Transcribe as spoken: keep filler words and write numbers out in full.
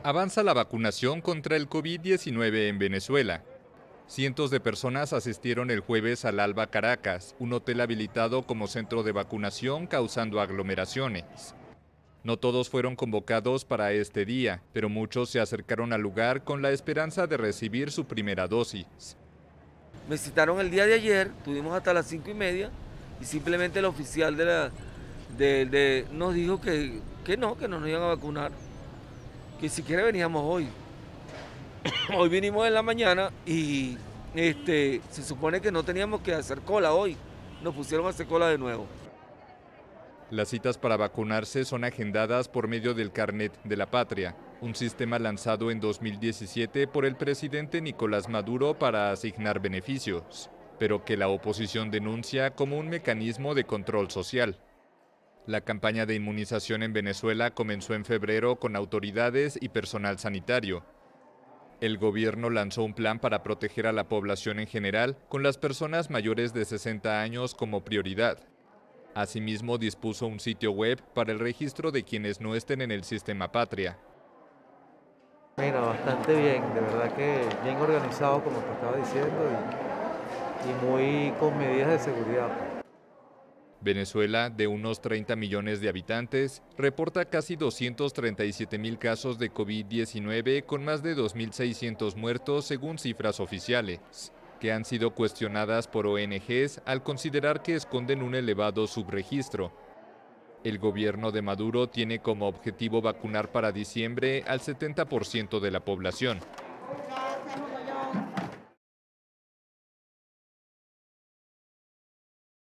Avanza la vacunación contra el COVID diecinueve en Venezuela. Cientos de personas asistieron el jueves al Alba Caracas, un hotel habilitado como centro de vacunación causando aglomeraciones. No todos fueron convocados para este día, pero muchos se acercaron al lugar con la esperanza de recibir su primera dosis. Me citaron el día de ayer, tuvimos hasta las cinco y media y simplemente el oficial de la, de, de- nos dijo que, que no, que no nos iban a vacunar, que siquiera veníamos hoy. Hoy vinimos en la mañana y este, se supone que no teníamos que hacer cola hoy, nos pusieron a hacer cola de nuevo. Las citas para vacunarse son agendadas por medio del Carnet de la Patria, un sistema lanzado en dos mil diecisiete por el presidente Nicolás Maduro para asignar beneficios, pero que la oposición denuncia como un mecanismo de control social. La campaña de inmunización en Venezuela comenzó en febrero con autoridades y personal sanitario. El gobierno lanzó un plan para proteger a la población en general, con las personas mayores de sesenta años como prioridad. Asimismo, dispuso un sitio web para el registro de quienes no estén en el sistema Patria. Mira, bastante bien, de verdad que bien organizado como te estaba diciendo y, y muy con medidas de seguridad. Venezuela, de unos treinta millones de habitantes, reporta casi doscientos treinta y siete mil casos de COVID diecinueve con más de dos mil seiscientos muertos según cifras oficiales, que han sido cuestionadas por O N Ges al considerar que esconden un elevado subregistro. El gobierno de Maduro tiene como objetivo vacunar para diciembre al setenta por ciento de la población.